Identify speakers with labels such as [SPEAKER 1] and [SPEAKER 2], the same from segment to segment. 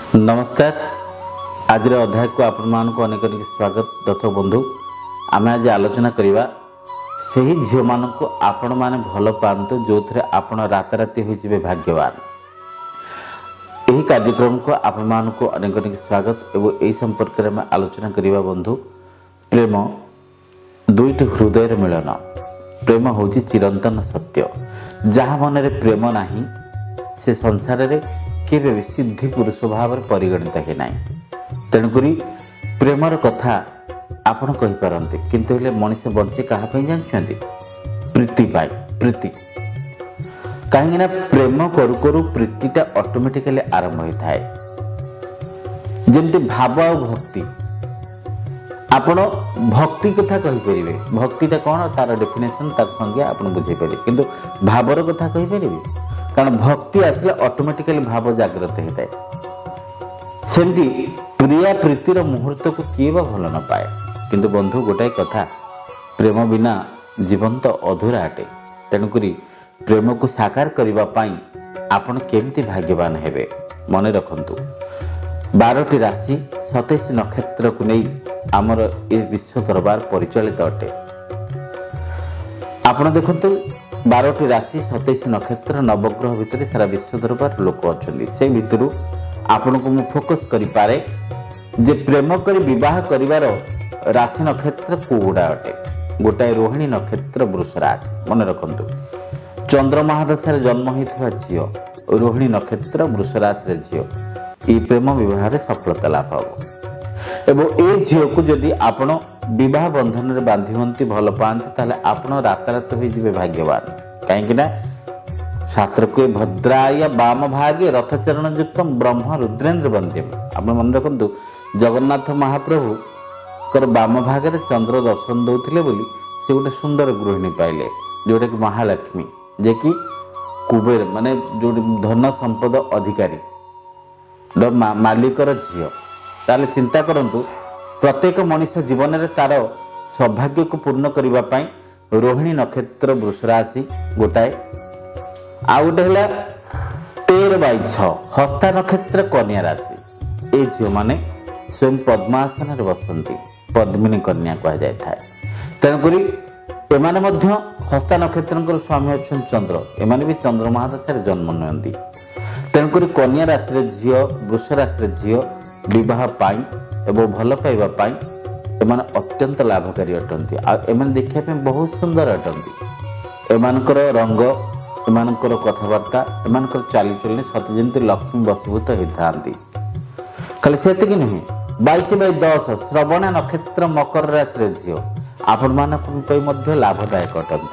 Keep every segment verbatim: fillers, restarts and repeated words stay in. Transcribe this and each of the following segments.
[SPEAKER 1] नमस्कार। आज अध्याय को आपण मान को अनेक अनेक स्वागत। दर्शक बंधु, आम आज आलोचना करवा से ही झील मान को आपण मैंने भल पातु जो थे आपण राताराति हो भाग्यवान। यही कार्यक्रम को आपण मान को अनेक अनेक स्वागत एवं यही संपर्क में आलोचना करवा। बंधु, प्रेम दुईट हृदय मिलन। प्रेम हूँ चिरंतन सत्य। जहाँ मन में प्रेम नहीं से संसार रे केबे भी सिद्धि पुरुष भाव में परिगणित है ना। तेणुक प्रेमर कथा आपण कही पारते किंतु हेले मनुष्य बंचे कहा जानते प्रीति पाई। प्रीति कहीं प्रेम करू करू प्रीतिटा ऑटोमेटिकली आरंभ होता है। जमती भाव और भक्ति, आपण भक्ति कथा कही परिबे। भक्तिटा कौन तार डेफिनेशन तार संज्ञा आपण बुझे पारे, किंतु भावर कथा कही परिबे। कारण भक्ति आसले ऑटोमेटिकली भाव जागृत होता है। सेमती प्रिया प्रीतिर मुहूर्त को किए बा भल न पाए। किंतु बंधु, गोटाए कथा, प्रेम बिना जीवन तो अधूरा अटे। तेणुक प्रेम को साकार करने पाई आपण केमती भाग्यवान हेबे। मन रखंतु, बारटी राशि सतैश नक्षत्र को नहीं आमर ए विश्व दरबार परिचालित अटे। आपण देखंतु बारटी राशि सतैश नक्षत्र नवग्रह भितर सारा विश्व दरबार लोक अच्छा। से भितर आपण को मु फोकस करि पारे जे प्रेम करी विवाह करिवार राशि नक्षत्र कोगुड़ा अटे। गोटाए रोहिणी नक्षत्र वृष राशि। मन रखंतु, चंद्र महादशा जन्म होता झील रोहिणी नक्षत्र वृष राशि झील ये प्रेम विवाह सफलता लाभ हो। एवं ए झील को जदि आपण विवाह बंधन में बांधि हंती भल पाते ताले आपण रातारात हो भाग्यवान। कहीं शास्त्र को भद्राय वाम भागे रथचरण युक्त ब्रह्म रुद्रेन्द्र वंद्यम। आप मन रखु, जगन्नाथ महाप्रभु कर वाम भागे चंद्र दर्शन दौले बोली से गोटे सुंदर गृहिणी पाइले जोटा कि महालक्ष्मी, जे कि कुबेर माने जो धन संपद अधिकारी मालिकर झील। ताले चिंता करंतु, प्रत्येक मनुष्य जीवन में तार सौभाग्य को पूर्ण करने पाई रोहिणी नक्षत्र वृष राशि गोटाए। आ गोटे है तेर बै छ हस्ता नक्षत्र कन्या राशि। ये झील मैंने स्वयं पद्मासन बसंती, पद्मिनी कन्या कह जाए। तेणुक एमाने मध्य हस्ता नक्षत्र स्वामी अच्छा चंद्र, एमाने भी चंद्र महादशा जन्म नियंती। तेणुक कन्या राशि झील वृष राशि झील विवाह पाई एवं भल पाइबा पाई एमाने अत्यंत लाभकारी अटंती। एमाने देखिया बहुत सुंदर अटंती। एमानकर रंग, एमानकर कथबार्ता, एमानकर चालीचलनी सत जमी लक्ष्मी बसीभूत होता। खाली से नुहे, बाईस बै दस श्रवण नक्षत्र मकर राशि झील आपण मान लाभदायक अटंती।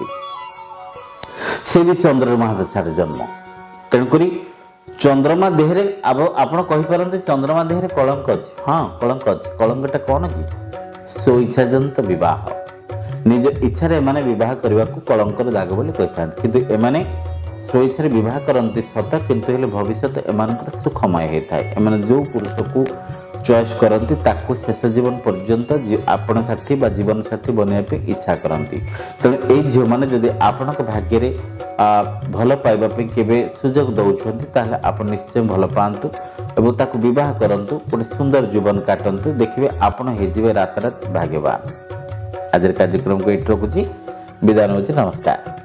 [SPEAKER 1] से भी चंद्र महादशा जन्म। तेणुक चंद्रमा देहरे आपण कहींपारते चंद्रमा देहरे कलंक अच्छी। हाँ, कलंक अच्छी। कलंकटा कौन कि स्वइच्छाजनित विवाह। निज इच्छा एमाने विवाह करने को कलंकर दाग बोली कही किंतु एमाने स्वइच्छा विवाह करती सत, किंतु हेले भविष्य एमानकर सुखमय होता है। एमाने जो पुरुष को चॉइस करती ताको शेष जीवन पर्यंत आपण साथी बा जीवन साथी बनवाई इच्छा करती। तेणु ये झील मैंने जदि आपण भाग्य रे भल पाइबा केबे सुजोग दौरान ताहले आपण निश्चय भल पातु एवं ताको विवाह करंतु, गोटे सुंदर जीवन काटंतु। देखिए आपण हो रातारात भाग्यवान। आज कार्यक्रम को ये रखुची, विदाय नौची। नमस्कार।